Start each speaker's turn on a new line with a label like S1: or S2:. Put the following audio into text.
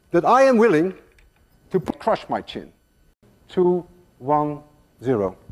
S1: that I am willing to crush my chin. 2, 1, 0.